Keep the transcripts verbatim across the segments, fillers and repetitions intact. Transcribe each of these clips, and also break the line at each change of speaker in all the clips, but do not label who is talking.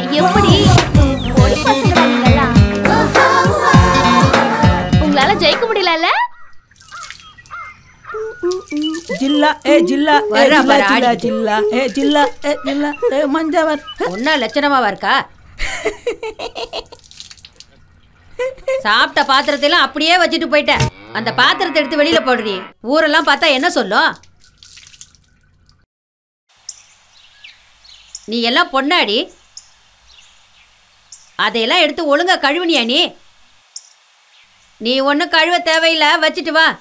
எப்படி உங்களால ஜெயிக்க முடியல?
ஜில்லா ஏ ஜில்லா ஏ ஜில்லா ஜில்லா ஏ ஜில்லா ஏ ஜில்லா ஏ மஞ்சவர்
ஒன்னா லட்சணமாவா இருக்கா? சாப்பிட்ட பாத்திரத்தையெல்லாம் அப்படியே வச்சுட்டு போயிட்டேன். அந்த பாத்திரத்தை எடுத்து வெளியில போடுறீ. ஊரெல்லாம் பார்த்தா என்ன சொல்லும்? நீ எல்லாம் பொண்ணாடி. அதையெல்லாம் எடுத்து ஒழுங்கா கழுவுனியா நீ? நீ ஒன்றும் கழுவ தேவையில்லை, வச்சுட்டு வா.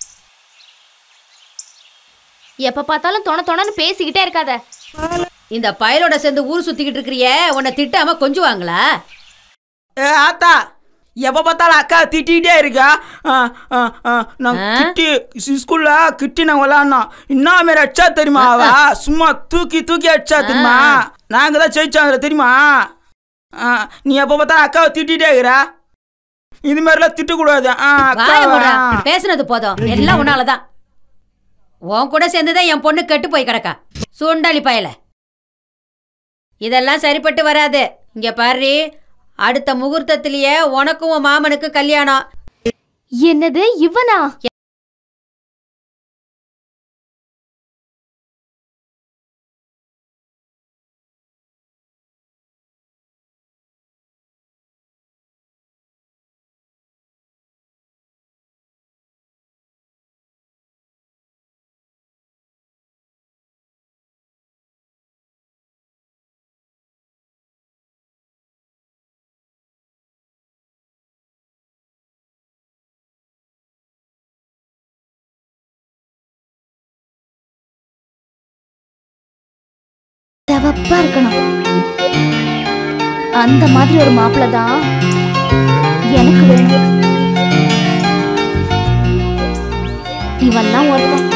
எப்ப பார்த்தாலும் தொண தொணன்னு பேசிக்கிட்டே இருக்காத.
இந்த பயலோட சேர்ந்து ஊர் சுத்திக்கிட்டு இருக்கிறிய, உன்னை திட்டாம கொஞ்சுவாங்களா?
ஏ ஆத்தா, எப்போ பார்த்தாலும் அக்கா திட்டிகிட்டே இருக்கா. நான் கிட்டி ஸ்கூல்ல கிட்டி நாங்கள் விளாட்னோம். என்ன மாரி அடிச்சா தெரியுமா? அவ சும்மா தூக்கி தூக்கி அடிச்சா தெரியுமா? நாங்கள் தான் ஜெயிச்சாங்க தெரியுமா? நீ எப்போ பார்த்தாலும் அக்காவை திட்டிகிட்டே இருக்கிறா. இது மாதிரிலாம் திட்டக்கூடாது.
பேசுனது போதும், எல்லாம் உன்னாலதான். உன் கூட சேர்ந்துதான் என் பொண்ணு கெட்டு போய் கிடக்கா. சுண்டாளி பயல. இதெல்லாம் சரிப்பட்டு வராது. இங்க பாரு, அடுத்த முகூர்த்தத்திலேயே உனக்கும் உன் மாமனுக்கும் கல்யாணம்.
என்னது இவனா? தவப்பா இருக்கணும். அந்த மாதிரி ஒரு மாப்பிள்ளை தான் எனக்கு வேணும். இவெல்லாம் ஒருத்தன்.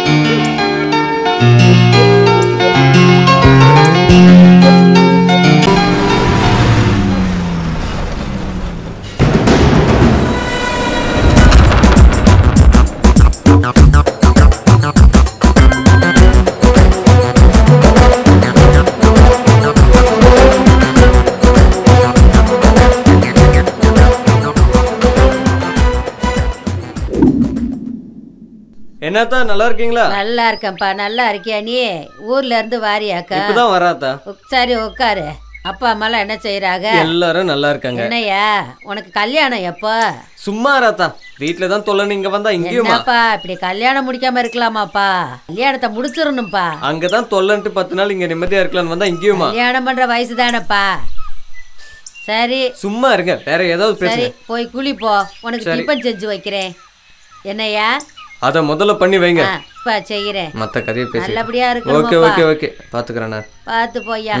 என்னத்தா நல்லா இருக்கீங்களா?
நல்லா இருக்கேன்ப்பா. நல்லா இருக்கியா நீ? ஊர்ல இருந்து வாரியாக்கா?
இப்பதான் வராதா.
சரி உட்காரு. அப்பா அம்மாலாம் என்ன செய்யறாங்க?
எல்லாரும் நல்லா இருக்காங்க.
என்னையா உனக்கு கல்யாணம் எப்போ?
சும்மா ராத்தா, வீட்டுல தான் தொல்லை. நீங்க வந்தா இங்கேயுமா?
என்னப்பா இப்படி கல்யாணம் முடிக்காம இருக்கலாமாப்பா? கல்யாணத்தை முடிச்சிடணும்ப்பா.
அங்கதான் தொல்லைன்ட்டு பத்து நாள் இங்க நிம்மதியா இருக்கலாம்னு வந்தா இங்கேயுமா?
கல்யாணம் பண்ற வயசு தானப்பா. சரி
சும்மா இருங்க, வேற ஏதாவது பேசுங்க.
போய் குளிப்போ, உனக்கு டிஃபன் செஞ்சு வைக்கிறேன். என்னையா
அத முதல்ல பண்ணி வைங்க.
பா செய்யறேன்.
மத்த கதையை பேசி
நல்லபடியா இருக்கு.
ஓகே ஓகே ஓகே பாத்துக்கறேன் நான்.
பாத்து போய்யா.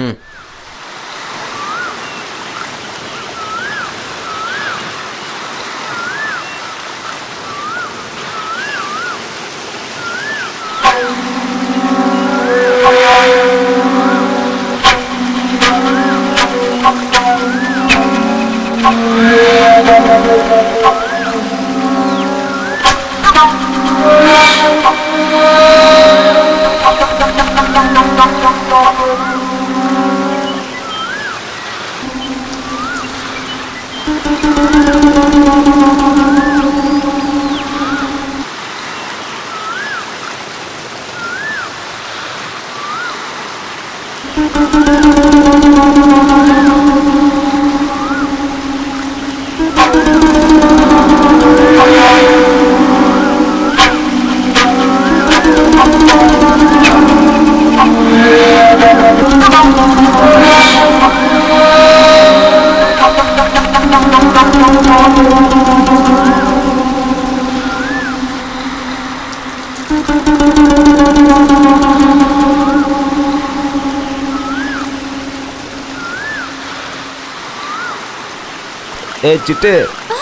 ஏ சிட்டு,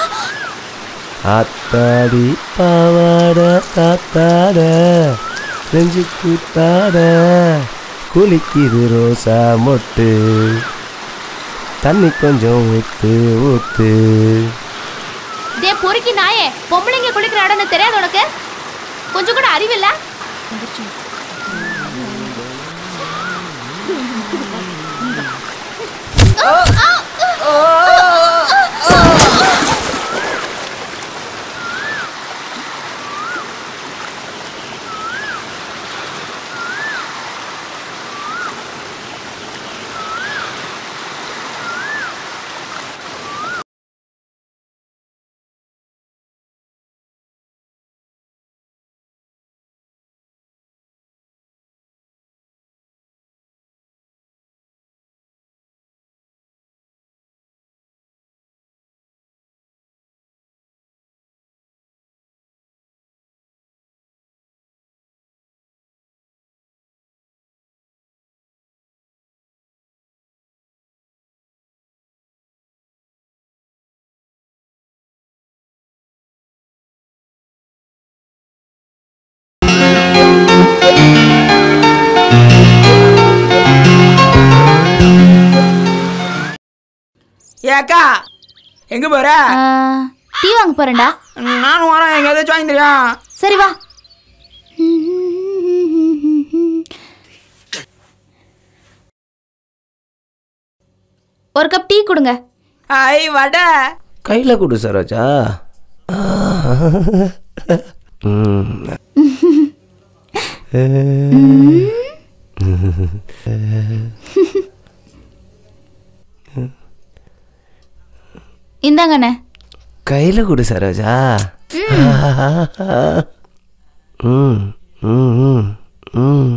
ஆத்தாடி பாவாட காத்தாட நெஞ்சு கூத்தாட குளிக்குது ரோசா மொட்டு, தண்ணி கொஞ்சம் ஊத்து ஊத்து.
டே பொறுக்கி நாயே, பொம்பளைங்க குளிக்கிற இடம்னு தெரியாது உனக்கு? கொஞ்சம் கூட அறிவில்ல?
ஏக்கா எங்க போற?
டீ வாங்க போறேன்டா.
நானும் வரேன். எங்க ஏதாச்சும் வாங்கி தரியா?
சரி வா. ஒரு கப் டீ கொடுங்க.
ஐ வடை
கையில கொடு சரோஜா.
இந்தாங்கண்ணே.
கையில கொடு சரோஜா. ம் ம் ம்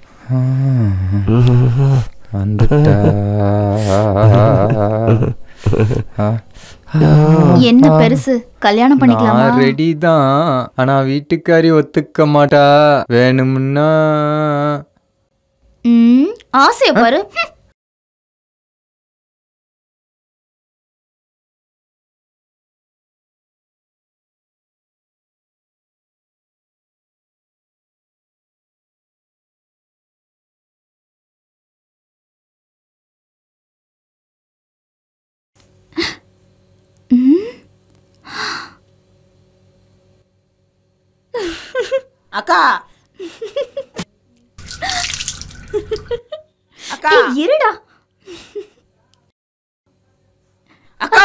என்ன பெருசு, கல்யாணம் பண்ணிக்கலாமா?
ரெடி தான், ஆனா வீட்டுக்காரி ஒத்துக்க மாட்டா. வேணும்னா
ம் ஆசைய பாரு.
அக்கா அக்கா
இருடா.
அக்கா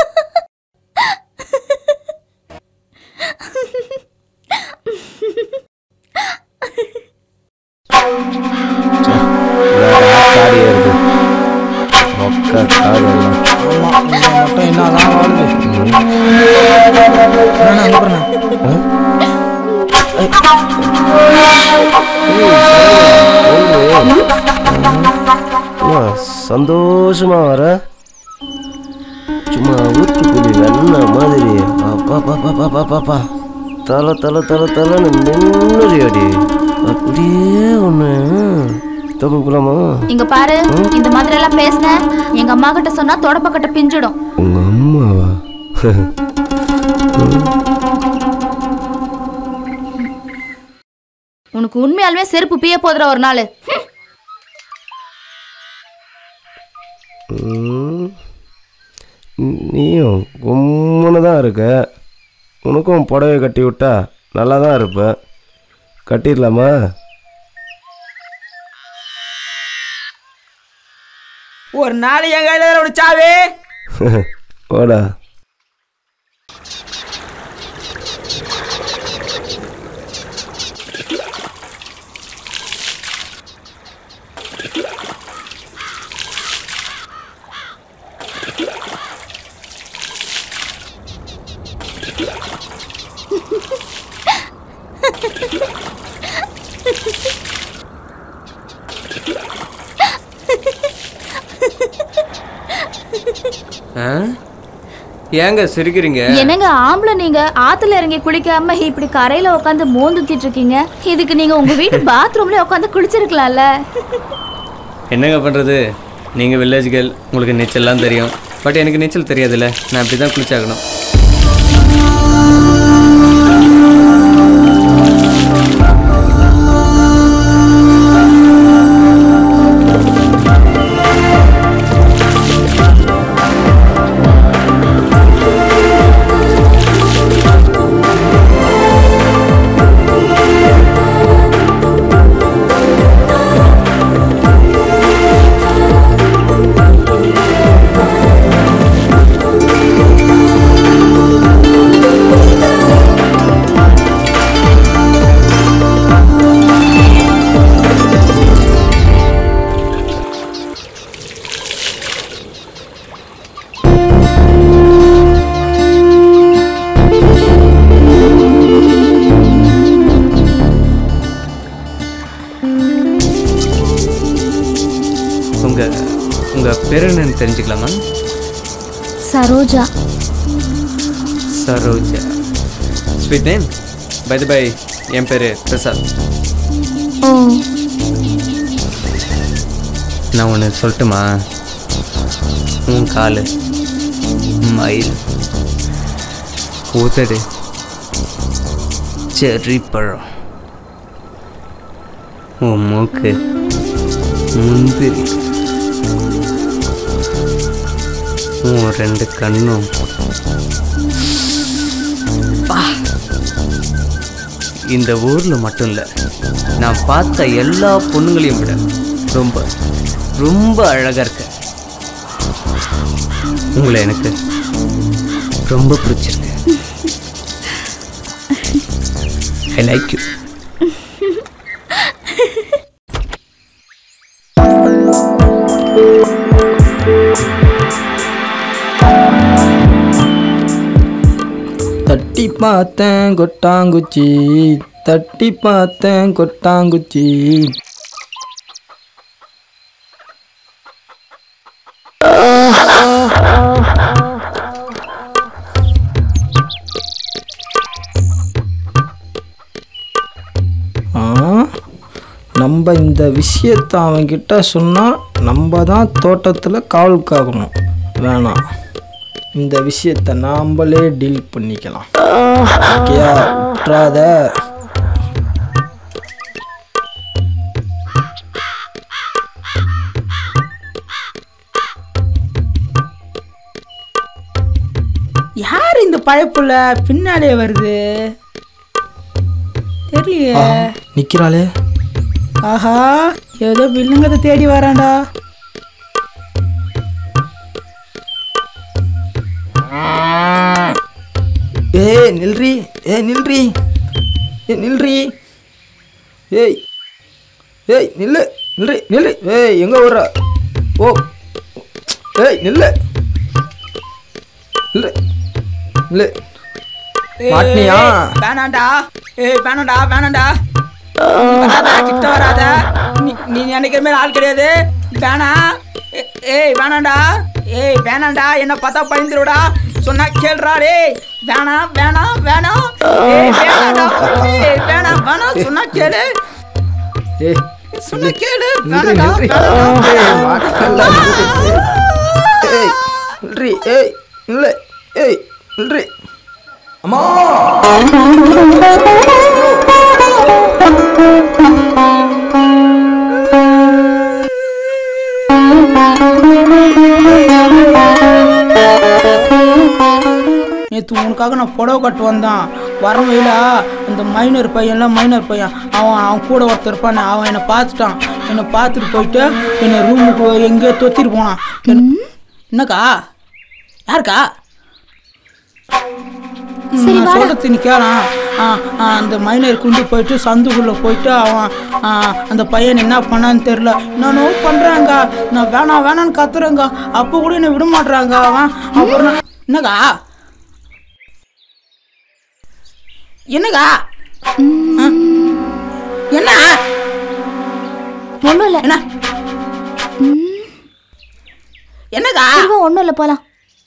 சந்தோஷமா வர சும்மா ஊத்துக்குடி வெண்ண மாதிரி பாப்பா தலை தலை தலை தலைன்னு நின்னுடி அடி. அப்படியே ஒண்ணு தகுலாமா?
இங்க பாரு, இந்த மாதிரி எல்லாம் பேசின எங்க அம்மா கிட்ட சொன்னா தொடப்பக்கட்ட பிஞ்சிடும்.
உங்க அம்மாவா?
உனக்கு உண்மையாலுமே செருப்பு பிய போதுற ஒரு நாள்.
நீயும் கும்முன்னு தான் இருக்க. உனக்கும் புடவை கட்டி விட்டா நல்லா தான் இருப்ப. கட்டிடலாமா?
ஒரு நாள் என் கையில ஒரு சாவே
ஓடா.
ஏங்க சிரிக்கிறீங்க?
என்னங்க ஆம்பளை நீங்க ஆத்துல இறங்கி குளிக்காம இப்படி கரையில உட்காந்து மோந்துத்திட்டு இருக்கீங்க. இதுக்கு நீங்க உங்க வீட்டு பாத்ரூம்ல உட்காந்து குளிச்சிருக்கலாம்ல.
என்னங்க பண்றது, நீங்க வில்லேஜ் கேர்ள், உங்களுக்கு நீச்சல்லாம் தெரியும். பட் எனக்கு நீச்சல் தெரியாதுல்ல, நான் அப்படி தான் குளிச்சாகணும். உங்கள் உங்கள் பேர் என்னன்னு தெரிஞ்சுக்கலாமா?
Saroja.
Saroja, sweet name. By the by, என் பேர் பிரசாத்.
ஓ,
நான் ஒன்று சொல்லட்டுமா? உன் காலு மயில், உதடு செர்ரி பழம், உன் மூக்கு முந்திரி, உன் ரெண்டு கண்ணும் இந்த ஊரில் மட்டும் இல்லை, நான் பார்த்த எல்லா பொண்ணுங்களையும் விட ரொம்ப ரொம்ப அழகாக இருக்க. உங்களை எனக்கு ரொம்ப பிடிச்சிருக்கு. I like you.
தட்டி பார்த்தேன் கொட்டாங்குச்சி, தட்டி பார்த்தேன் கொட்டாங்குச்சி. நம்ம இந்த விஷயத்தை அவன்கிட்ட சொன்னால் நம்ம தான் தோட்டத்தில் காவலுக்காகணும். வேணாம், இந்த விஷயத்தை நாம்ளே டீல் பண்ணிக்கலாம். ஓகேயா? விட்றாத. யார் இந்த பழப்புல பின்னாலே வருது? தெரியலையே. நிக்கிறாளே. ஆஹா, ஏதோ வில்லுங்கத்தை தேடி வரான்டா. ஏய் நில்றி, ஏய் நில்றி, ஏய் நில்றி, ஏய் ஏய் நில்லு, நில்றி நில்றி. ஏய் எங்க வர்ற? ஓ ஏய் நில்லு, நில்லு நில்லு. மாட்டினியா? வேணாண்டா. ஏய் வேணாண்டா, வேணாண்டா, கிட்ட வராத. நீ நீ நினைக்கிற மாதிரி ஆள் கிடையாது. வேணா. ஏய் வேணாண்டா, ஏய் வேணாண்டா, என்ன பார்த்தா பயந்துருடா. சொன்னா கேள்றா. டேய் வேணாம் வேணாம் வேணாம். ஏய் வேணாண்டா, ஏய் வேணாம் வேணாம், சொன்னா கேளு. ஏய் சொன்னா கேளு. வேணாண்டா வேணாண்டா. ஏய் நில்றி, ஏய் நில்லு, ஏய் நில்றி. அம்மா நேற்று உனக்காக நான் புடவை கட்டு வந்தான். வர வழியில அந்த மைனர் பையன்ல மைனர் பையன் அவன் அவன் கூட ஒருத்தர் இருப்பானே, அவன் என்னை பார்த்துட்டான். என்னை பார்த்துட்டு போயிட்டு என்னை ரூமுக்கு எங்கேயோ தொத்திட்டு போனான். என்னக்கா? யாருக்கா? சொல்றது நீ கேளாம். அந்த மைனர் கொண்டு போயிட்டு சந்துக்குள்ள போயிட்டு அவன் அந்த பையன் என்ன பண்ணான்னு தெரியல. நான் நோ பண்றாங்க, நான் வேணாம் வேணான்னு கத்துறேங்க. அப்போ கூட என்ன விட மாட்டுறாங்க அவன். அப்புறம் என்னக்கா? என்னக்கா? என்ன
ஒண்ணும் இல்ல.
என்ன என்னக்கா?
ஒண்ணும் இல்ல, போலாம்.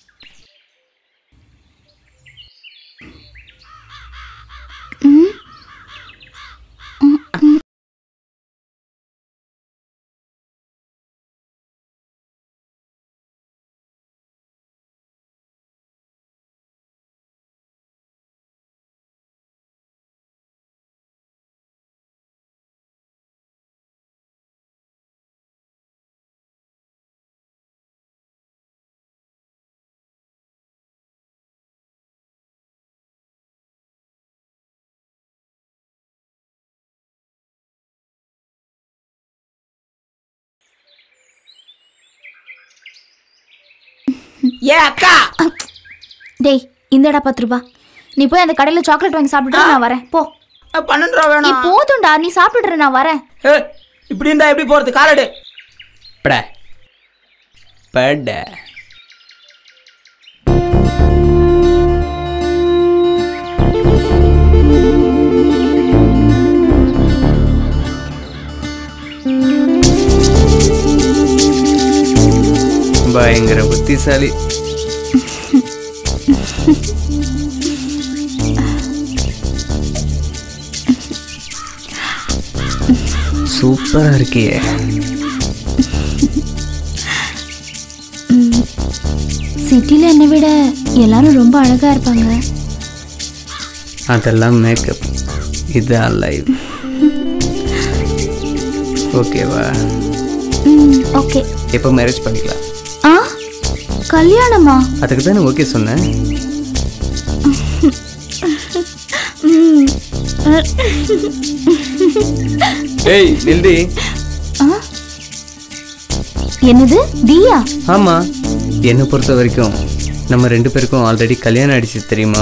ஏ அக்கா.
டேய் இந்தடா பத்து ரூபா. நீ போய் அந்த கடையில் சாக்லேட் வாங்கி சாப்பிட்டு நான் வரேன். போ.
பன்னெண்டு ரூபா வேணும்.
போதும்டா, நீ சாப்பிடுற, நான் வரேன்.
இப்படி இருந்தா எப்படி போறது? காலடு
பட பட. பயங்கர புத்திசாலி. சூப்பரா இருக்கியே.
சிட்டில என்னை விட எல்லாரும் ரொம்ப அழகா இருப்பாங்க.
அதெல்லாம் மேக்கப், இதுதான் லைவ். ஓகேவா?
ஓகே.
எப்போ மேரேஜ் பண்ணிக்கலாம்?
ஆ, கல்யாணமா?
அதுக்கு தானே ஓகே சொன்னேன். ஏய் நில்தி.
என்னது தியா?
ஆமா, என்னை பொறுத்த வரைக்கும் நம்ம ரெண்டு பேருக்கும் ஆல்ரெடி கல்யாணம் ஆயிடுச்சு தெரியுமா?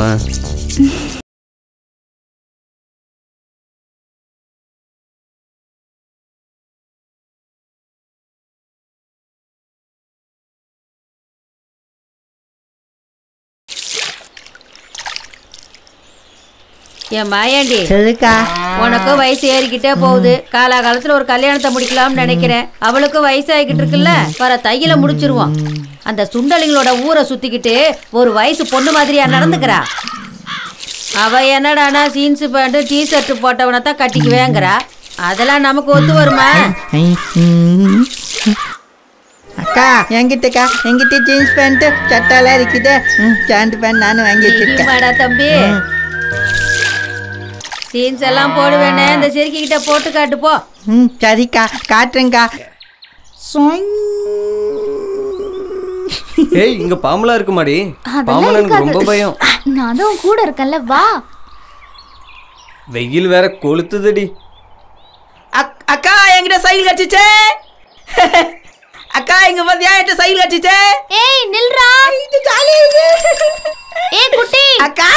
என் மாயாண்டி,
சொல்லுக்கா.
உனக்கும் வயசு ஏறிக்கிட்டே போகுது. காலாகாலத்துல ஒரு கல்யாணத்தை முடிக்கலாம்னு நினைக்கிறேன். அவளுக்கும் வயசு ஆகிக்கிட்டு இருக்குல்ல, வர தையில முடிச்சிருவோம். அந்த சுண்டலிங்களோட ஊரை சுத்திக்கிட்டு ஒரு வயசு பொண்ணு மாதிரியா நடந்துக்கிறா. அவ என்னடானா ஜீன்ஸ் பேண்ட் டி ஷர்ட் போட்டவனை தான் கட்டிக்குவேங்கிறா. அதெல்லாம் நமக்கு ஒத்து வருமா?
அக்கா என்கிட்டக்கா என்கிட்ட ஜீன்ஸ் பேண்ட் சட்டாலாம் இருக்குது. பேண்ட் பேண்ட் நானும் வாங்கி வச்சிருக்கேன்.
தம்பி ஜீன்ஸ் எல்லாம் போடுவேனே, இந்த சிறுக்கி கிட்ட போட்டு காட்டு போ.
ம் சரிக்கா, காட்டுறேங்க்கா.
ஏய் இங்க பாம்பலா இருக்குமாடி? பாம்பல எனக்கு ரொம்ப பயம்.
நான் தான் கூட இருக்கேன்ல, வா.
வெயில் வேற கொளுத்துதுடி.
அக்கா என்கிட்ட சைக்கிள் கட்டிச்சே. அக்கா இங்க வந்து என்கிட்ட சைக்கிள் கட்டிச்சே.
ஏய் நில்றா.
இது ஜாலி இருக்கு.
ஏய் குட்டி,
அக்கா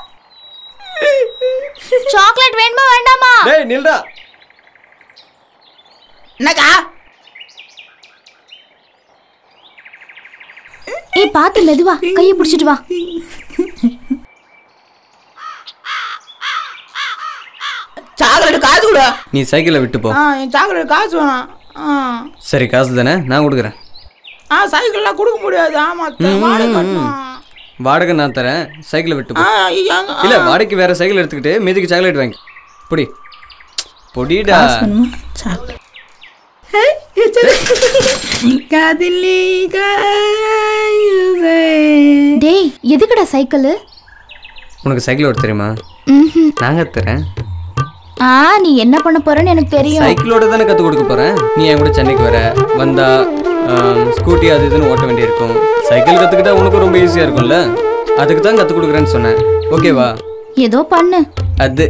சாக்லேட் வேணுமா வேண்டாமா?
டேய் நில்டா.
என்னக்கா?
ஏய் பாத்து மெதுவா, கையை பிடிச்சிட்டு வா.
சாக்லேட் காசு கொடு.
நீ சைக்கிளை விட்டு போ.
ஆ என் சாக்லேட் காசு வேணாம். ஆ
சரி காசு தானே, நான் கொடுக்குறேன்.
ஆ சைக்கிள்லாம் கொடுக்க முடியாது. ஆமா வாடகை கட்டணும்.
வாடகை நான் தரேன், சைக்கிளை விட்டு போ.
ஆ
இல்ல வாடகைக்கு வேற சைக்கிள் எடுத்துக்கிட்டு மீதிக்கு சாக்லேட் வாங்கி பொடி பொடிடா.
டேய் எதுக்குடா சைக்கிள்?
உனக்கு சைக்கிள் ஓட்ட தெரியுமா? நாங்க தரேன்.
ஆ நீ என்ன பண்ண போறன்னு எனக்கு தெரியும்.
சைக்கிளோட தானே கற்றுக் கொடுக்க போகிறேன். நீ என் கூட சென்னைக்கு வர வந்தா ஸ்கூட்டி அது இதுன்னு ஓட்ட வேண்டியிருக்கும். சைக்கிள் கற்றுக்கிட்டா உனக்கு ரொம்ப ஈஸியாக இருக்கும்ல, அதுக்கு தான் கற்றுக் கொடுக்குறேன்னு சொன்னேன். ஓகேவா?
ஏதோ பண்ணு.
அது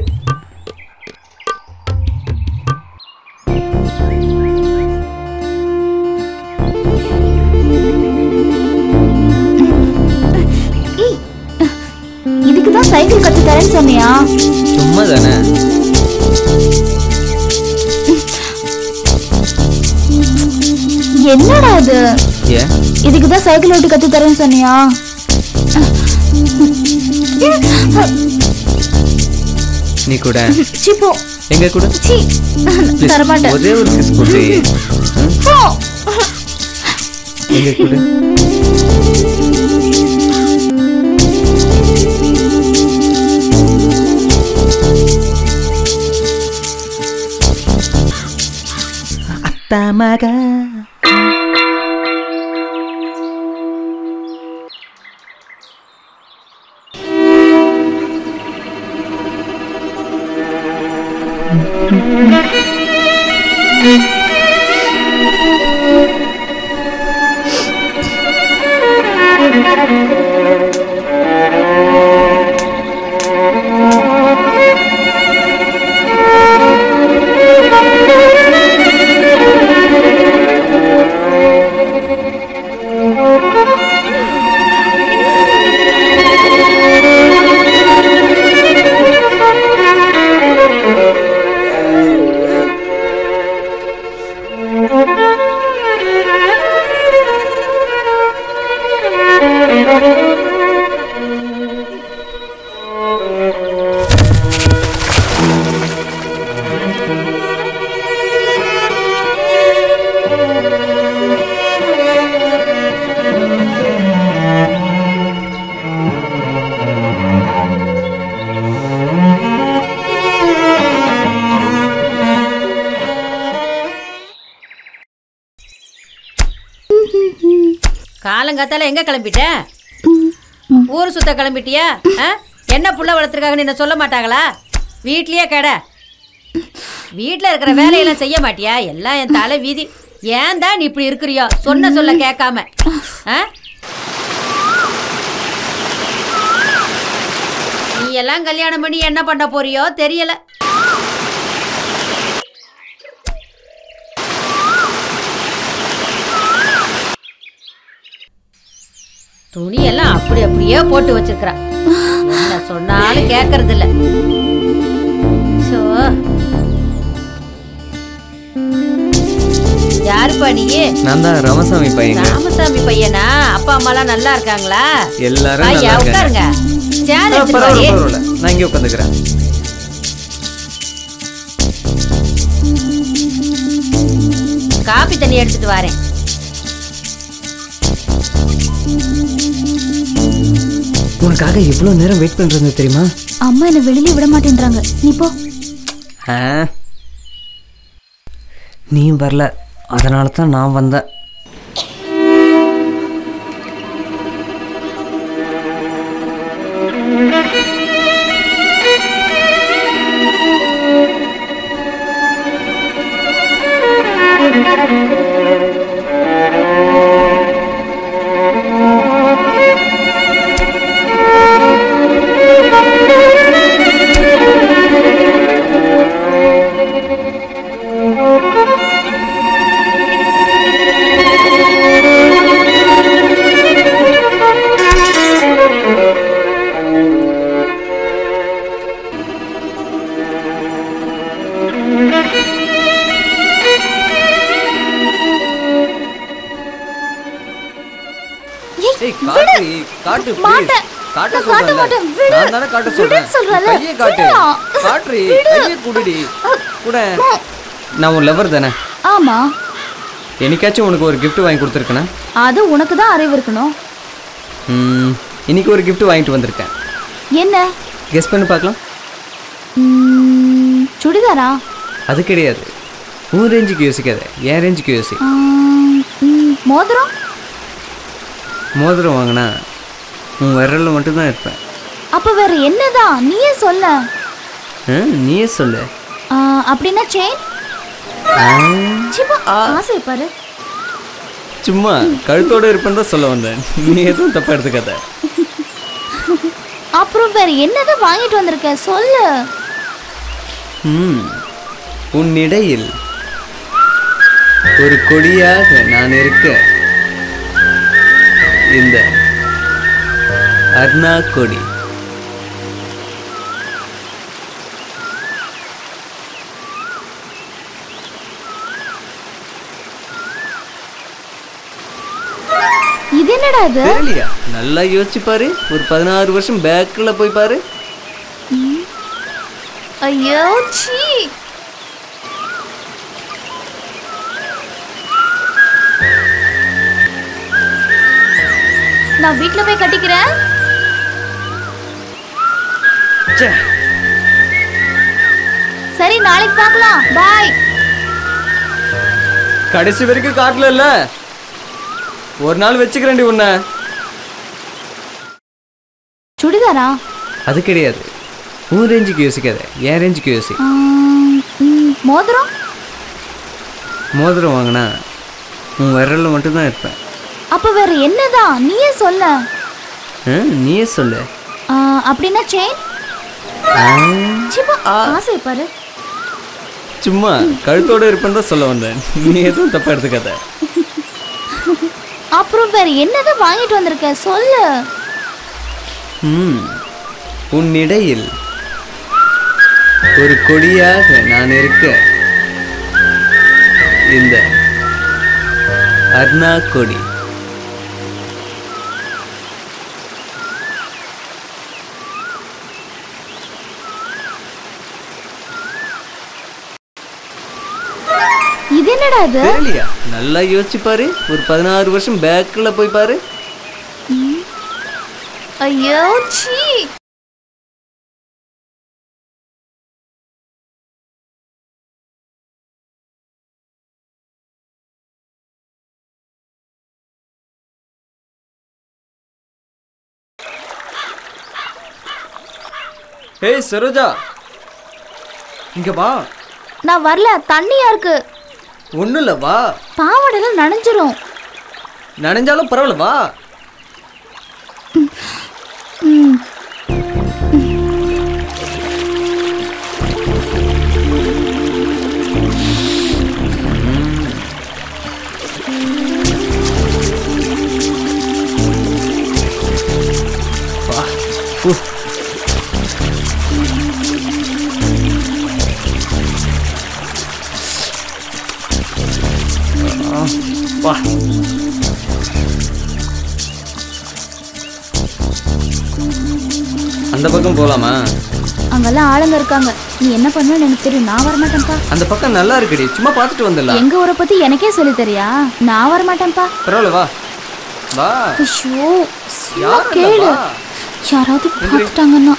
இதுக்கு தான் சைக்கிள் கற்று தரேன்னு சொன்னியா?
சும்மா தானே.
என்னடா இது?
ஏன்
இதுக்கு தான் சைக்கிள் ஓட்டி கத்து தரேன்னு சொன்னியா?
நீ கூட
சிப்போ
எங்க கூட
தர மாட்டேன்.
ஒரே ஒரு கிஸ் போட்டு எங்க கூட
அத்தா மகா.
காலங்காத்தால எங்க கிளம்பிட்ட? ஊர் சுத்த கிளம்பிட்டியா? ஆ? என்ன புள்ள வளர்த்துருக்காங்கன்னு என்ன சொல்ல மாட்டாங்களா? வீட்லயே கடை. வீட்டில் இருக்கிற வேலையெல்லாம் செய்ய மாட்டியா? எல்லாம் என் தலை வீதி. ஏன் தான் நீ இப்படி இருக்கிறியோ? சொன்ன சொல்ல கேட்காம. ஆ? நீ எல்லாம் கல்யாணம் பண்ணி என்ன பண்ண போறியோ தெரியல. துணியெல்லாம் அப்படி அப்படியே போட்டு வச்சிருக்கிறா. என்ன சொன்னாலும் கேட்கறது இல்ல. சோ யாருப்பா நீ?
நான் தான் ராமசாமி பையன்.
ராமசாமி பையனா? அப்பா அம்மாலாம் நல்லா இருக்காங்களா?
எல்லாரும்
ஐயா உட்காருங்க. சேர் எடுத்துட்டு வாடி.
நான் இங்கே உட்காந்துக்கிறேன்.
காபி தண்ணி எடுத்துட்டு வரேன்.
உனக்காக இவ்வளோ நேரம் வெயிட் பண்ணுறது தெரியுமா?
அம்மா என்னை வெளியே விட மாட்டேன்றாங்க. நீ போ.
நீ வரல, அதனால தான் நான் வந்தேன். நான் உன் லவர் தானே?
ஆமா.
என்னைக்காச்சும் உனக்கு ஒரு கிஃப்ட் வாங்கி கொடுத்துருக்கேனா?
அது உனக்கு தான் அறிவு இருக்கணும்.
இன்னைக்கு ஒரு கிஃப்ட் வாங்கிட்டு வந்திருக்கேன்.
என்ன?
கெஸ் பண்ணி பார்க்கலாம்.
சுடிதாரா?
அது கிடையாது. உன் ரேஞ்சுக்கு யோசிக்காத, என் ரேஞ்சுக்கு யோசி.
மோதிரம்?
மோதிரம் வாங்கினா உன் விரலில் மட்டும்தான் இருப்பேன்.
அப்போ வேற என்னதான்? நீயே சொல்ல.
நீயே சொல்லு.
அப்படின்னா செயின்? ஆசை பாரு.
சும்மா கழுத்தோட இருப்பேன் தான் சொல்ல வந்தேன். நீ எதுவும் தப்பா எடுத்துக்காத.
அப்புறம் வேற என்னதான் வாங்கிட்டு வந்திருக்க சொல்லு.
ம் உன் இடையில் ஒரு கொடியாக நான் இருக்க இந்த அர்ணா கொடி.
இது என்னடா இது?
தெரியலையா? நல்லா யோசிச்சு பாரு. ஒரு பதினாறு வருஷம் பேக்ல போய் பாரு.
ஐயோ சீ. நான் வீட்ல போய் கட்டிக்கிறேன். சரி நாளைக்கு பார்க்கலாம். பாய்.
கடைசி வரைக்கும் காட்டல இல்ல, ஒரு நாள் வச்சுக்கிறேன்டி உன்னை.
சுடிதாரா?
அது கிடையாது. உன் ரேஞ்சுக்கு யோசிக்காத, என் ரேஞ்சுக்கு யோசி.
மோதிரம்?
மோதிரம் வாங்கினா உன் விரலில் மட்டும்தான் இருப்பேன்.
அப்போ வேற என்னதான்? நீயே சொல்ல.
நீயே சொல்லு.
அப்படின்னா செயின்? ஆசை பாரு.
சும்மா கழுத்தோட இருப்பேன் தான் சொல்ல வந்தேன். நீ எதுவும் தப்பா எடுத்துக்காத.
அப்புறம் வேற என்னதான் வாங்கிட்டு வந்திருக்க சொல்லு.
ம் உன் இடையில் ஒரு கொடியாக நான் இருக்க இந்த அர்ணா கொடி.
இது என்னடா இது?
தெரியலையா? நல்லா யோசிச்சு பாரு. ஒரு பதினாறு வருஷம் பேக்ல போய் பாரு.
ஐயோ சீ.
ஏய் சரோஜா, இங்க வா.
நான் வரல, தண்ணியா இருக்கு.
ஒன்றும் இல்லை, வா.
பாவாடெல்லாம் நனைஞ்சிரும்.
நனைஞ்சாலும் பரவாயில்ல, வா.
ம்.
வா. அந்த பக்கம் போலாமா?
அங்கெல்லாம் ஆளுங்க இருக்காங்க. நீ என்ன பண்ணுவேன்னு எனக்கு தெரியும். நான் வரமாட்டேன்ப்பா.
அந்த பக்கம் நல்லா இருக்குடி, சும்மா பார்த்துட்டு வந்துடலாம்.
எங்க ஊரை பத்தி எனக்கே சொல்லி தெரியா? நான் வரமாட்டேன்ப்பா.
பரவாயில்ல, வா வா.
ஐயோ, சும்மா கேளு. யாராவது பார்த்துட்டாங்கன்னா.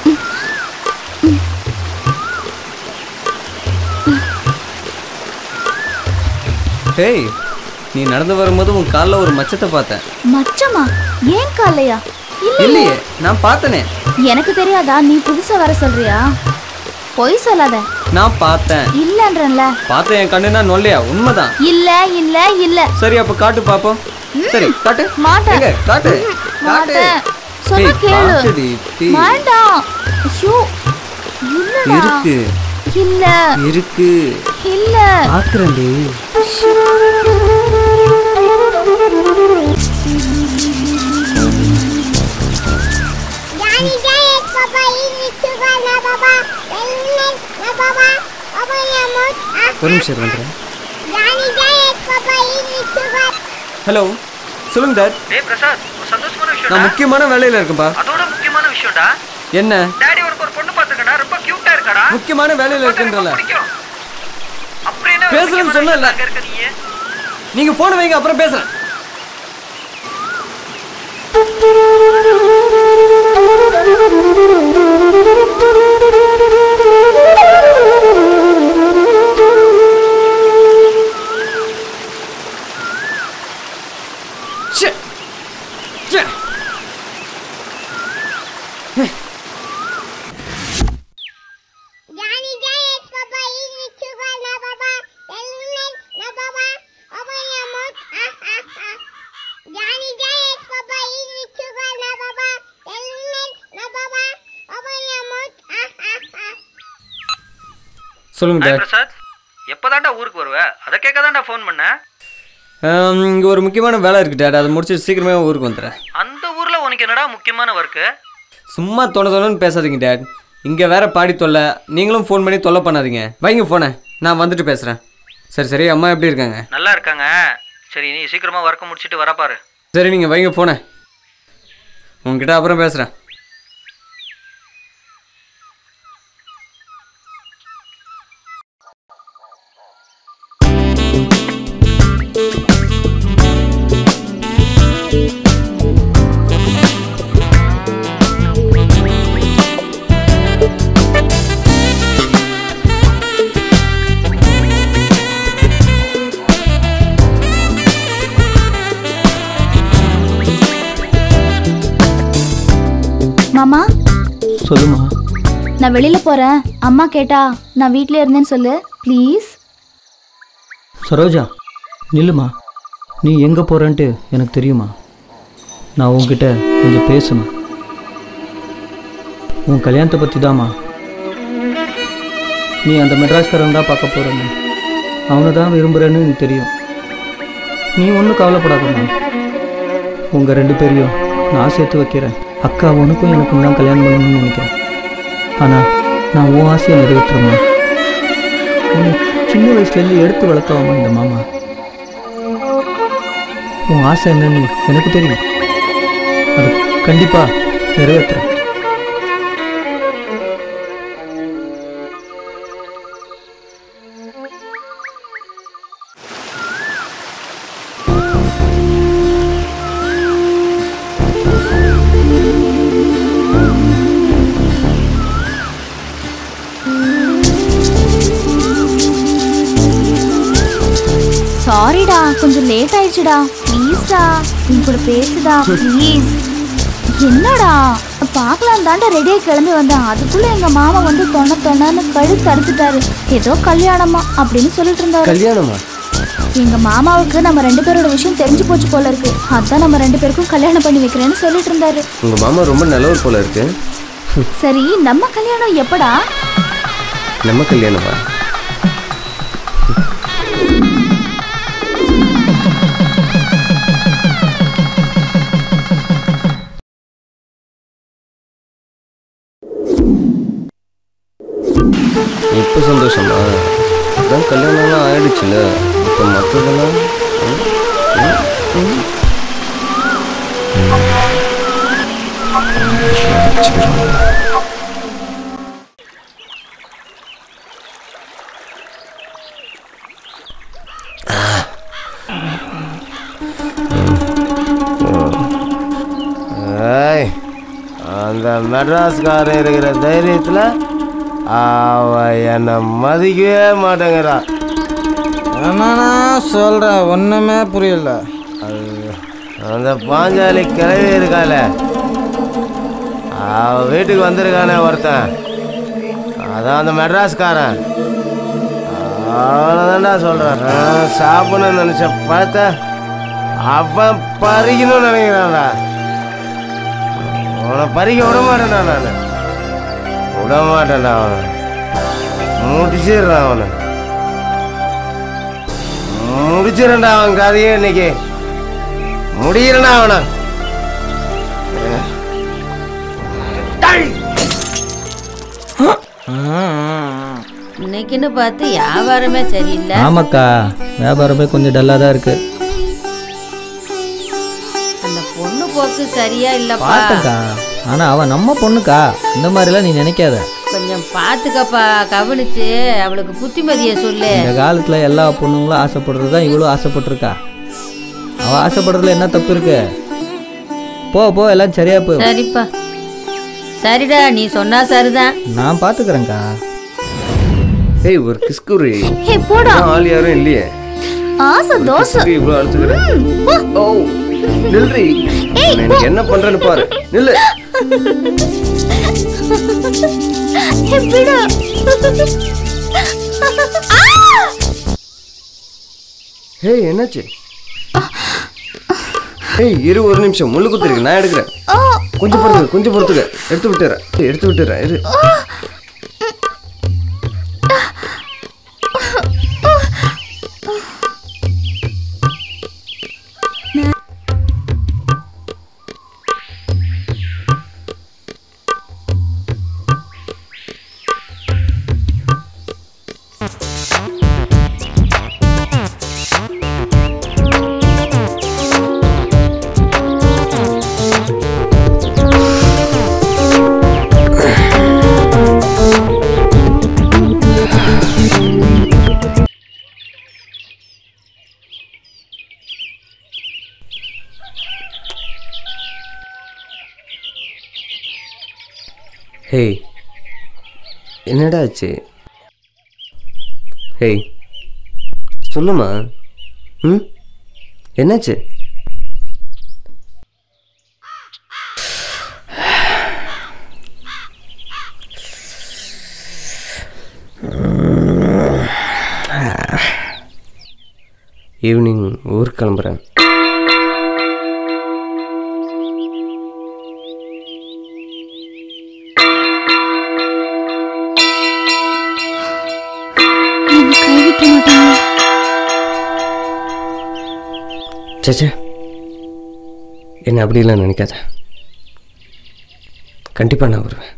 ஹேய், நீ நடந்து வரும்போது உன் காலில் ஒரு மச்சத்தை பார்த்தேன்.
மச்சமா? ஏன் காலையா?
இல்லையே, நான் பார்த்தனே.
எனக்கு தெரியாதா? நீ புதுசா வர சொல்றியா? பொய் சொல்லாத.
நான் பார்த்தேன்.
இல்லன்றல.
பார்த்தேன், என் கண்ணுனா நொல்லையா? உண்மைதான்.
இல்ல இல்ல இல்ல.
சரி, அப்ப காட்டு பாப்போம். சரி, காட்டு.
மாட்டேன்.
காட்டு காட்டு.
சொன்னா கேளு. வேண்டாம். ஐயோ, இல்லடா.
இருக்கு.
இல்ல
இருக்கு.
இல்ல.
பாக்குறேன்டி. ஒரு நிமிஷம் வந்துடுறேன். ஹலோ, சொல்லுங்க டாட்.
டேய் பிரசாத், ஒரு சந்தோஷமான விஷயம்.
நான் முக்கியமான வேலையில இருக்கேன்பா.
அதோட முக்கியமான விஷயம்டா.
என்ன?
டாடி உனக்கு ஒரு பொண்ணு பாத்துக்கடா, ரொம்ப கியூட்டா இருக்கடா.
முக்கியமான வேலையில இருக்கேன்றல.
அப்புறம் என்ன
பேசுறேன்னு சொன்னல. நீங்க போன் வைங்க, அப்புறம் பேசுறேன். சொல்லுங்க டாட்.
பிரசாத், எப்பதான்டா ஊருக்கு வருவ? அத கேட்கதான்டா ஃபோன் பண்ணேன்.
இங்க ஒரு முக்கியமான வேலை இருக்கு டாட், அதை முடிச்சு சீக்கிரமே ஊருக்கு வந்துடுறேன்.
அந்த ஊர்ல உனக்கு என்னடா முக்கியமான ஒர்க்கு?
சும்மா தொலை தொலைன்னு பேசாதீங்க டாட். இங்க வேற பாடி தொல்லை. நீங்களும் ஃபோன் பண்ணி தொல்லை பண்ணாதீங்க. வைங்க போனேன், நான் வந்துட்டு பேசுறேன். சரி சரி, அம்மா எப்படி இருக்காங்க?
நல்லா இருக்காங்க. சரி, நீ சீக்கிரமா ஒர்க் முடிச்சிட்டு வர பாரு.
சரி, நீங்க வைங்க போனேன், உங்ககிட்ட அப்புறம் பேசுறேன்.
மாமா,
சொல்லுமா.
நான் வெளியில போறேன். அம்மா கேட்டா நான் வீட்ல இருந்தேன்னு சொல்லு ப்ளீஸ்.
சரோஜா, நில்லுமா. நீ எங்கே போகிறேன்ட்டு எனக்கு தெரியுமா. நான் உன்கிட்ட கொஞ்சம் பேசணும். உன் கல்யாணத்தை பற்றி தாம்மா. நீ அந்த மெட்ராஸ்காரன் தான் பார்க்க போகிறேன்னு, அவனை தான் விரும்புகிறேன்னு எனக்கு தெரியும். நீ ஒன்றும் கவலைப்படாதம்மா. உங்கள் ரெண்டு பேரையும் நான் சேர்த்து வைக்கிறேன். அக்கா உனக்கும் எனக்கும் தான் கல்யாணம் பண்ணணும்னு நினைக்கிறேன். ஆனால் நான் உன் ஆசையை நிறைவேற்றுறேம்மா. உன்னை சின்ன வயசுலேருந்து எடுத்து வளர்த்தவாமா இந்த மாமா. உன் ஆசை என்னன்னு எனக்கு தெரியும். அது கண்டிப்பாக நிறைவேற்றுறேன்.
சாரிடா, கொஞ்சம் லேட் ஆயிடுச்சுடா. ப்ளீஸ்டா, நீ கூட பேசுடா ப்ளீஸ். என்னடா பார்க்கலாம் தாண்டா ரெடியாக கிளம்பி வந்தேன். அதுக்குள்ள எங்க மாமா வந்து தொண்ண தொண்ணன்னு கழுத்து அறுத்துட்டாரு. ஏதோ கல்யாணமா அப்படின்னு சொல்லிட்டு இருந்தாரு.
கல்யாணமா?
எங்க மாமாவுக்கு நம்ம ரெண்டு பேரோட விஷயம் தெரிஞ்சு போச்சு போல இருக்கு. அதான் நம்ம ரெண்டு பேருக்கும் கல்யாணம் பண்ணி வைக்கிறேன்னு சொல்லிட்டு இருந்தாரு.
உங்க மாமா ரொம்ப நல்லவர் போல இருக்கு.
சரி, நம்ம கல்யாணம் எப்படா?
நம்ம கல்யாணமா? இப்போ சந்தோஷமா? அதான் கல்யாணம்லாம் ஆயிடுச்சுல, இப்போ மற்றதெல்லாம் அந்த மெட்ராஸ்காரன் இருக்கிற தைரியத்தில் அவ என்னை மதிக்கவே மாட்டேங்கிறான்.
என்னண்ணா சொல்ற? ஒன்றுமே புரியல.
அந்த பாஞ்சாலி கிளவி இருக்கால, அவ வீட்டுக்கு வந்திருக்கானே ஒருத்தன், அதான் அந்த மெட்ராஸ்காரன். அவனதான்டா சொல்கிறேன். சாப்பிடணும்னு நினச்ச பார்த்த அவன் பறிக்கணும்னு நினைக்கிறான்டா. அவனை பறிக்க விட மாட்டேன்டா, நான் விட மாட்டேன்டா. அவனை முடிச்சிடுறான், அவனை முடிச்சிடண்டா. அவன் கதையே இன்னைக்கு முடியலடா. அவனை
இன்னைக்குன்னு பார்த்து வியாபாரமே சரியில்லை.
ஆமாக்கா, வியாபாரமே கொஞ்சம் டல்லாக தான் இருக்கு.
அந்த பொண்ணு போக்கு சரியா இல்லப்பா.
பார்த்தக்கா, ஆனால் அவன் நம்ம பொண்ணுக்கா, இந்த மாதிரிலாம் நீ நினைக்காத.
கொஞ்சம் பார்த்துக்கப்பா, கவனிச்சு அவளுக்கு புத்திமதியை சொல்லு.
இந்த காலத்தில் எல்லா பொண்ணுங்களும் ஆசைப்படுறது தான் இவ்வளோ ஆசைப்பட்டிருக்கா. அவள் ஆசைப்படுறதுல என்ன தப்பு இருக்கு? போ போ, எல்லாம் சரியா போ.
சரிப்பா, சரிடா, நீ சொன்னா சரிதான்.
நான் பார்த்துக்கிறேங்க்கா.
ஏய், ஒரு கிஸ்குரி.
ஹே போடா.
ஆள் யாரும் இல்லையே.
ஆசை தோசை.
இவ்வளோ அழுத்துக்கிறேன். ஓ நில்றி. எனக்கு என்ன பண்றேன்னு பாரு. நில்லு. ஏய், என்னாச்சு? ஏய், இரு, ஒரு நிமிஷம். முள்ளு குத்திருக்கு, நான் எடுக்கிறேன். கொஞ்சம் பொறுத்துக்க, கொஞ்சம் பொறுத்துக்க. எடுத்து விட்டுறேன், எடுத்து விட்டுறேன். இரு. ஹேய், என்னடா ஆச்சு? ஹேய், சொல்லுமா. ம், என்னாச்சு? ஈவினிங் ஊருக்கு கிளம்புறேன். சச்சா, என்ன அப்படிலாம் நினைக்காத. கண்டிப்பாக நான் வருவேன்.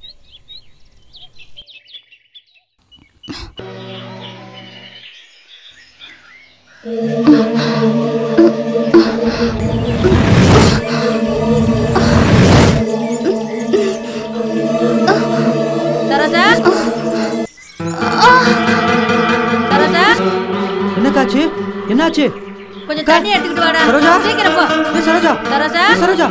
என்னக்காச்சு? என்னாச்சு?
கொஞ்சம் தண்ணி எடுத்துக்கிட்டு வாடா.
சரோஜா,
சீக்கிரம் போ.
ஏய் சரோஜா,
சரோஜா,
சரோஜா.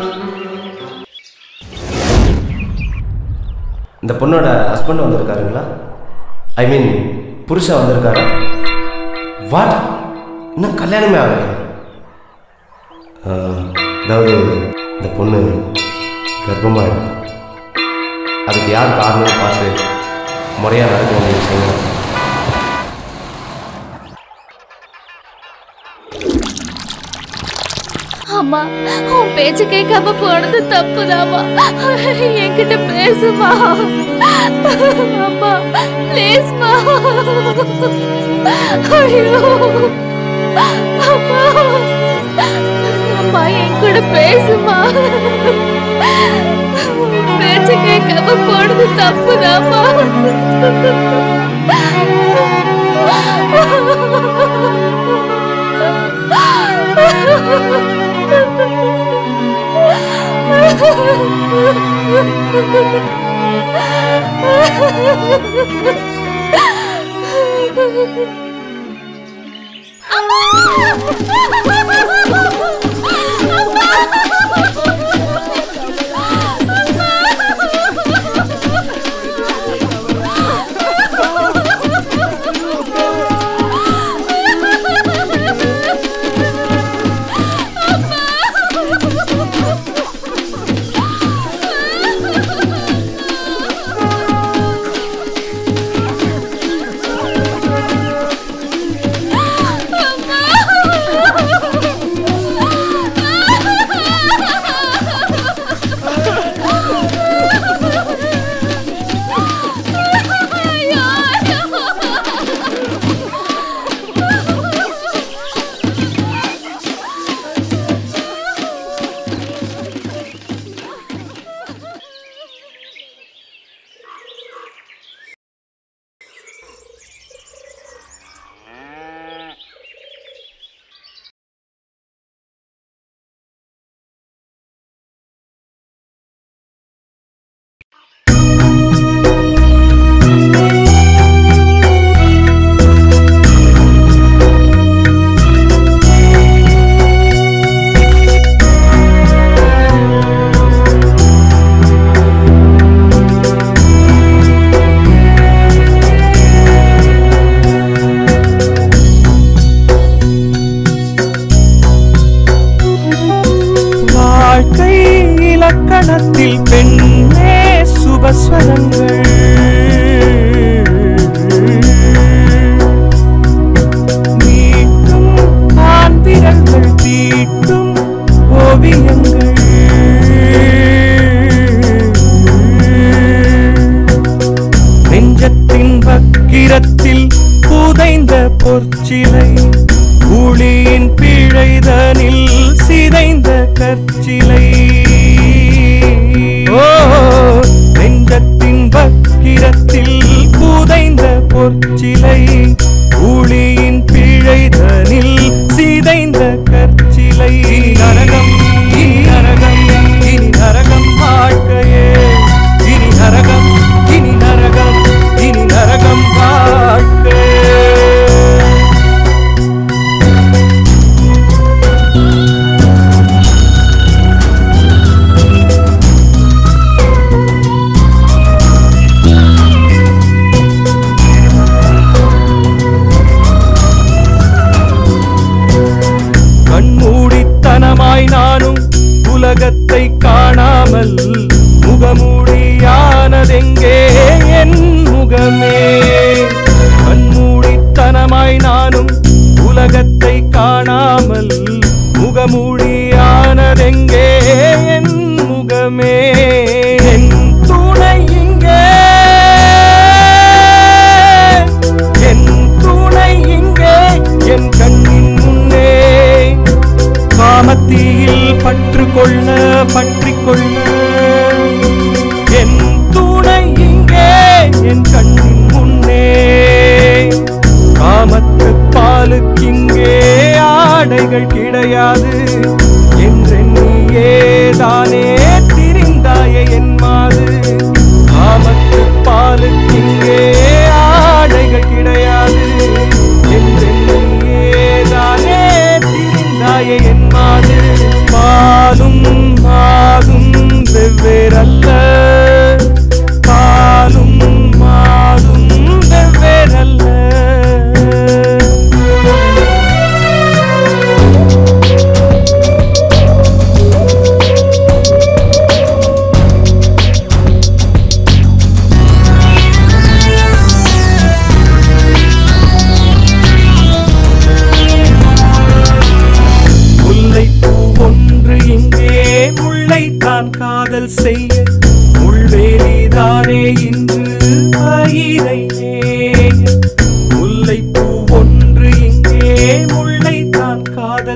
இந்த பொண்ணோட ஹஸ்பண்ட் வந்திருக்காருங்களா? ஐ மீன் புருஷன் வந்திருக்காரா? வாட், இன்னும் கல்யாணமே ஆகலை. அதாவது இந்த பொண்ணு கர்ப்பமாக இருக்கு. அதுக்கு யார் காரணம் பார்த்து முறையாக நடக்க வேண்டிய விஷயங்கள்.
அம்மா, உன் பேச்சு கேட்காம போனது தப்புதாம்மா. என்கிட்ட பேசுமா அம்மா, ப்ளீஸ்மா. ஐயோ அம்மா, அம்மா என் கூட பேசுமா. பேச்சு கேட்காம போனது தப்புதாம்மா.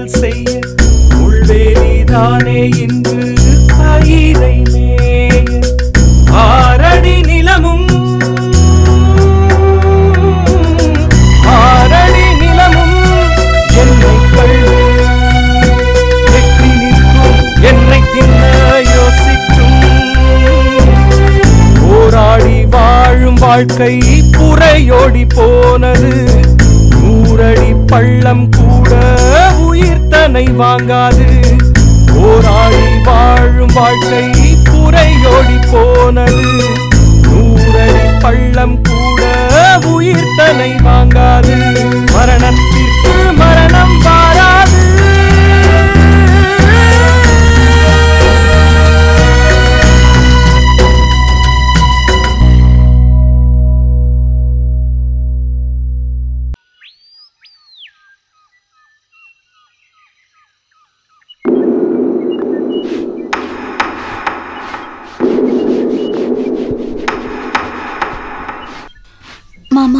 காவல் செய்ய முள்வேலிதானே இன்று பயிரை மேய ஆரடி நிலமும் ஆரடி நிலமும் என்னை கள்ளு வெற்றி நிற்கும் என்னை தின்ன யோசிக்கும் போராடி வாழும் வாழ்க்கை புறையோடி போனது நூறடி பள்ளம் கூட உயிர் தன்னை வாங்காது போராடி வாழும் வாழ்க்கை புறையோடி போனது நூறடி பள்ளம் கூட உயிர் தன்னை வாங்காது மரணத்திற்கு மரணம் வாராது
மாமா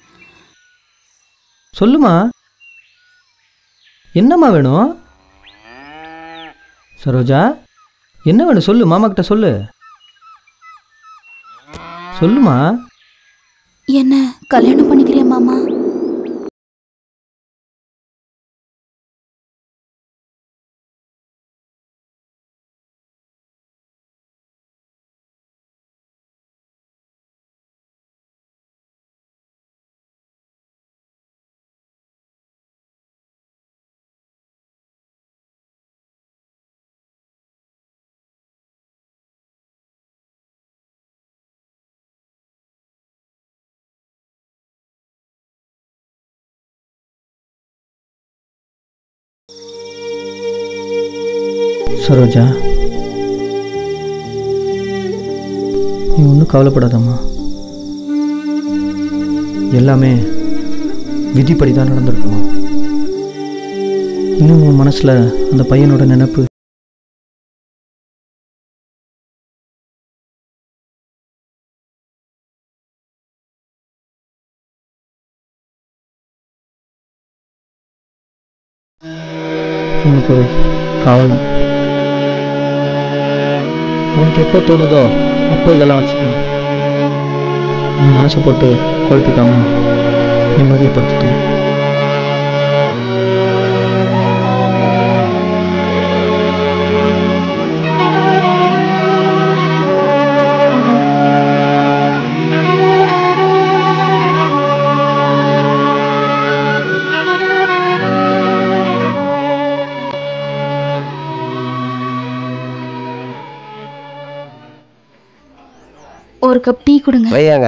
சொல்லுமா, என்னம்மா வேணும்? சரோஜா, என்ன வேணும் சொல்லு, மாமா கிட்ட சொல்லு. சொல்லுமா.
என்ன கல்யாணம் பண்ணிக்கிறியா மாமா?
சரோஜா, நீ ஒன்றும் கவலைப்படாதம்மா. எல்லாமே விதிப்படி தான் நடந்திருக்குமா. இன்னும் உன் மனசில் அந்த பையனோட நினைப்பு உனக்கு ஒரு காவல். உனக்கு எப்போ தோணுதோ அப்போ இதெல்லாம் வச்சுக்கணும். நீ மனசை போட்டு குழப்பிக்காம நிம்மதியப்படுத்து.
ஒரு கப் டீ கொடுங்க.
வையாங்க.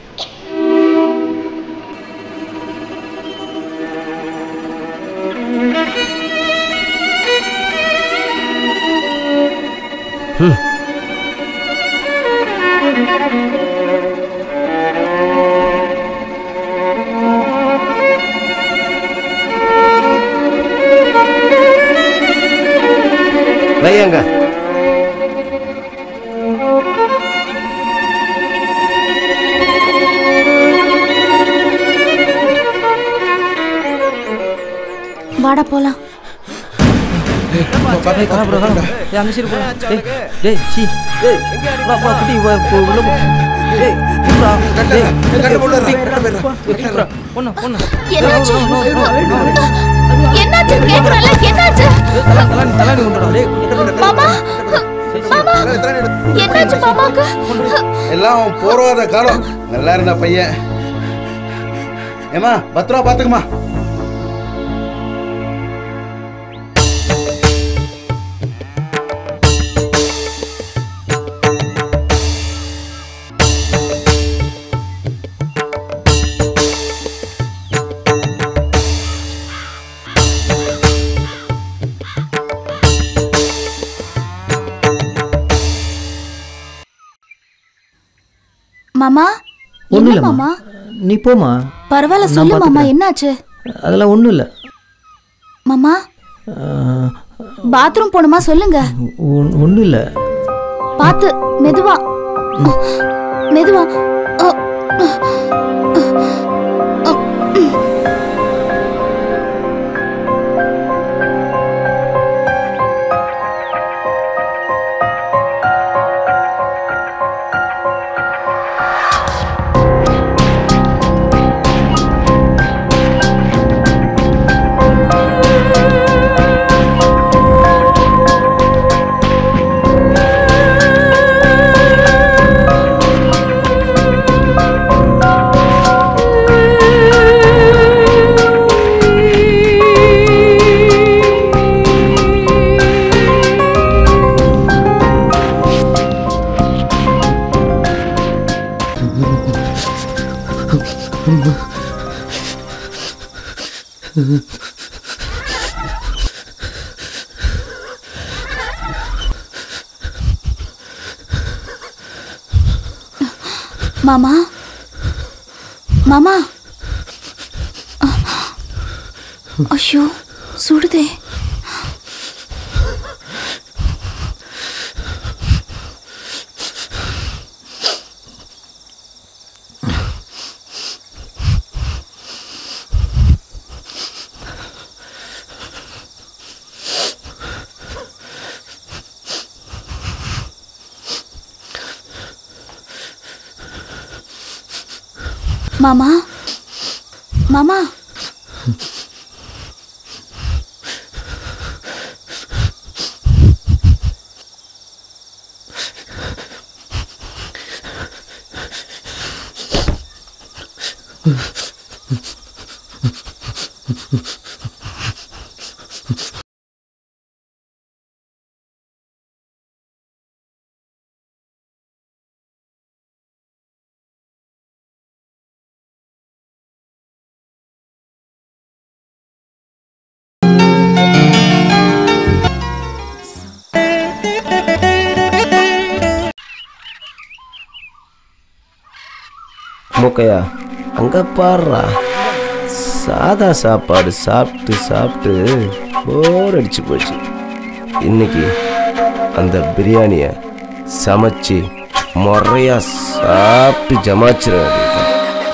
ம். வையாங்க.
வாடா போலாம்.
எல்லாம் போராத காலம். நல்லா இருந்தா பையன். ஏமா பத்திரமா பாத்துக்குமா.
மாமா,
ஒன்றும்
என்ன
இல்லை
மாமா?
நீ போமா.
பரவாயில்ல சொல்லு மாமா, என்னாச்சு?
அதெல்லாம் ஒன்றும் இல்லை
மாமா. பாத்ரூம் போணுமா சொல்லுங்க.
ஒன்றும் இல்லை.
பார்த்து மெதுவா மெதுவா. மாமா மாமா ஐயோ சுடுதே. மாமா மாமா
மூக்கையா அங்கே பாடுறா, சாதா சாப்பாடு சாப்பிட்டு சாப்பிட்டு போர் அடிச்சு போச்சு. இன்னைக்கு அந்த பிரியாணியை சமைச்சு முறையா சாப்பிட்டு ஜமாச்சிட வேண்டியது.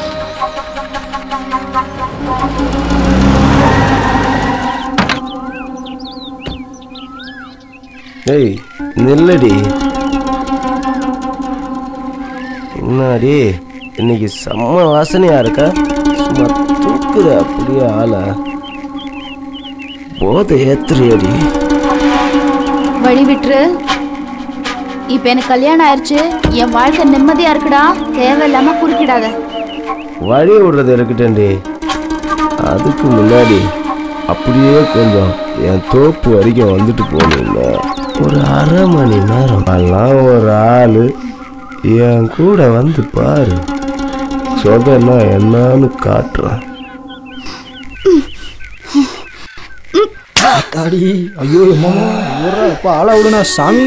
ஏய் நில்லடி, என்னாடி இன்னைக்கு செம்ம வாசனையா இருக்கா? சும்மா தூக்குத அப்படியே ஆள போதை ஏத்துறியடி.
வழி விட்டுரு. இப்ப எனக்கு கல்யாணம் ஆயிடுச்சு, என் வாழ்க்கை நிம்மதியா இருக்குடா. தேவையில்லாம குறுக்கிடாத.
வழி விடுறது இருக்கட்டேன்டி, அதுக்கு முன்னாடி அப்படியே கொஞ்சம் என் தோப்பு வரைக்கும் வந்துட்டு போனீங்கன்னா ஒரு அரை மணி நேரம் எல்லாம் ஒரு ஆளு என் கூட வந்து பாரு, சொதனா என்னன்னு காட்டுறேன்.
தாடி ஐயோ மாமா இப்போ ஆளா விடுனா சாமி.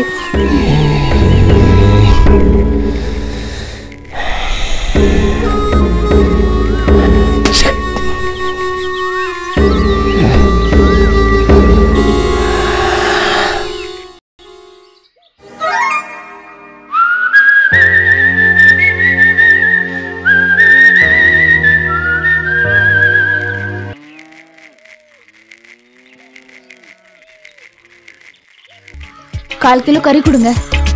கால் கிலோ கறி கொடுங்க.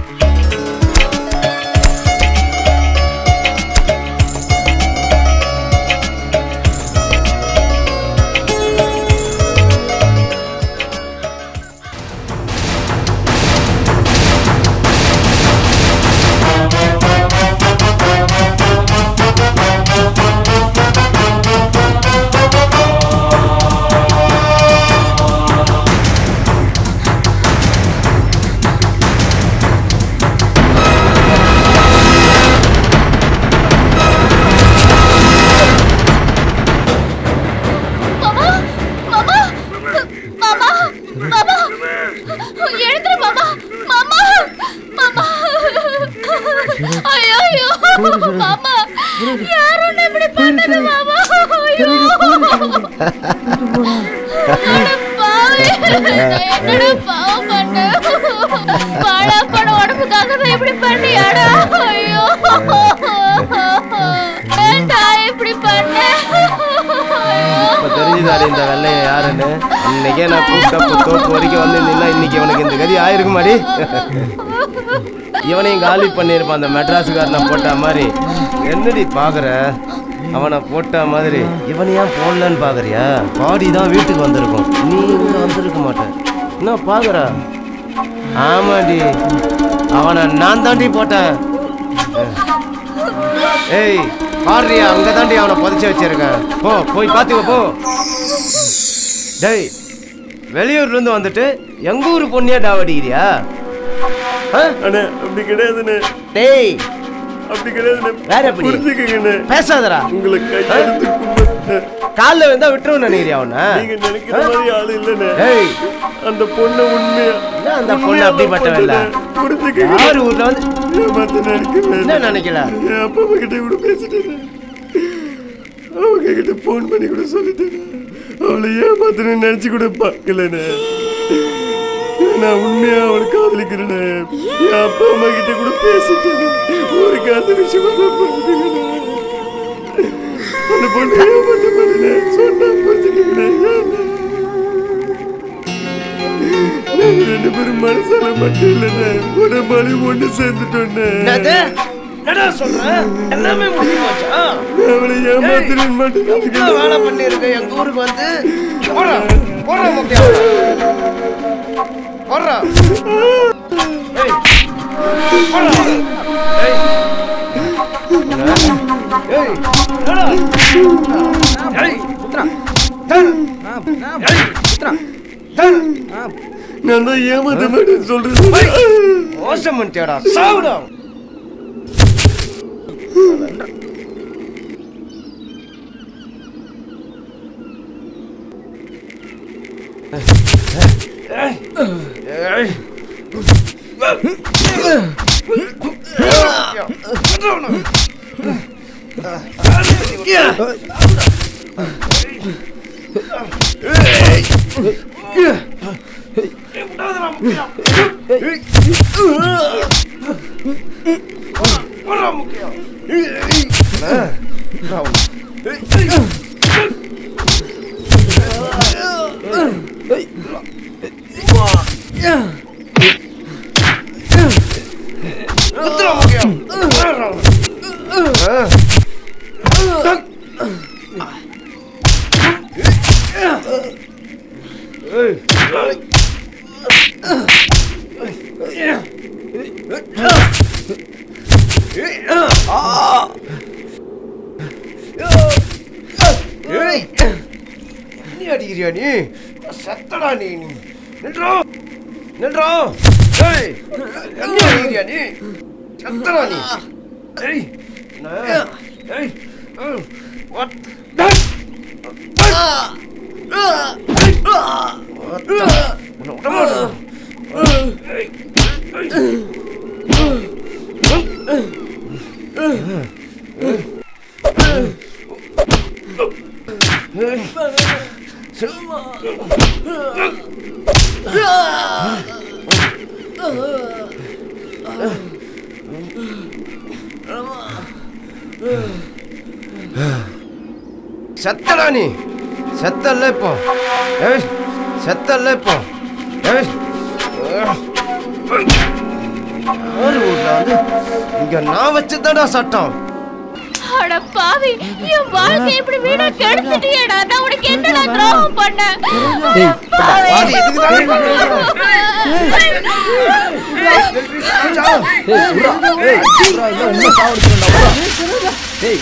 தெரிஞ்சுதாரு இந்த வெள்ளைய யாருன்னு? அன்னைக்கே நான் கூப்பிட்ட தோப்பு வரைக்கும் வந்து நின்னா இன்னைக்கு இவனுக்கு இந்த கதி ஆயிருக்கு மாடி. இவனையும் காலி பண்ணியிருப்பான் அந்த மெட்ராஸுக்காரனை போட்ட மாதிரி. என்னடி பாக்குற? அவனை போட்ட மாதிரி இவனை ஏன் போடலன்னு பாக்குறியா? பாடி தான் வீட்டுக்கு வந்திருக்கும், நீ இங்க வந்திருக்க மாட்டேன். என்ன பாக்குற? ஆமாடி, அவனை நான் தாண்டி போட்டேன். ஏய் பாடுறியா? அங்க தாண்டி அவனை புதைச்சி வச்சிருக்கேன். போ போய் பாத்துக்க போ. டேய் வெளியூர்ல இருந்து வந்துட்டு எங்க ஊரு பொண்ணியா டாவடிக்கிறியா?
அண்ணே அப்படி கிடையாதுண்ணே.
டேய்
அப்படி கிடையாதுண்ணே.
வேற எப்படி
புரிஞ்சுக்கங்கண்ணே.
பேசாதடா.
உங்களுக்கு கையெழுத்து கும்பிட்டு
காலில் வந்தா விட்டுருவோம் நினைக்கிறியா அவனை?
நீங்க நினைக்கிற மாதிரி ஆளு இல்லைண்ணே.
ஏய்
அந்த பொண்ணு உண்மையா
அந்த பொண்ணு அப்படிப்பட்டவல்ல. யாரு ஊர்ல வந்து
ஏமாத்த நினைக்கல.
என்ன நினைக்கல?
என் அப்பா அம்மா கிட்ட கூட பேசிட்டேன். அவங்க கிட்ட போன் பண்ணி கூட சொல்லிட்டேன். அவளை ஏமாத்தணும்னு நினைச்சு கூட பார்க்கலண்ணே. நான் உண்மையா அவளை காதலிக்கிறேன்னு என் அப்பா அம்மா கிட்ட கூட பேசிட்டேன். ஊருக்கு அந்த விஷயமா தான் அந்த பொண்ணு ஏமாத்த மாட்டேன்னு சொன்னா புரிஞ்சுக்கிறேன். ரெண்டு பேரும் மனசால மட்டும் இல்லைன்னு ஒரு மணி ஒண்ணு சேர்ந்துட்டோன்னு
சொல்றேன். எல்லாமே முடிஞ்சு போச்சா?
அவளை ஏமாத்துறேன் மட்டும்
வேலை பண்ணி இருக்க எங்க ஊருக்கு வந்து போடுறா போடுறா முக்கியம் போடுறா. ஏய் போடுறா. ஏய் ஏய் என்னடா? ஏய் புத்ரா டல். ஏய் புத்ரா டல்.
நான் தான் ஏமாத்த மாட்டேன்னு சொல்றேன்.
மோசம் பண்ணிட்டியாடா. சாவுடா. நீ அடிக்கிறியா நீ? சத்தடா நீ. நின்றோ நின்றோ. ஏய் என்ன அடிக்கிறியா நீ? சத்தடா நீ. ஏய் ஏய் what செத்தடா நீ. செத்தல்ல இப்போ. ஏய் செத்தல்ல இப்போ. ஏய் ஒரு ஊர்ல வந்து இங்க நான் வச்சதடா சட்டம்.
அட பாவி, என் வாழ்க்கை இப்படி வீணா கெடுத்துட்டியேடா. நான் உனக்கு என்னடா துரோகம் பண்ணேன்?
ஏய் பாவி இதுக்கு தான் ஏய் புறா ஏய் புறா இல்ல என்ன சாவடிச்சறடா புறா. ஏய்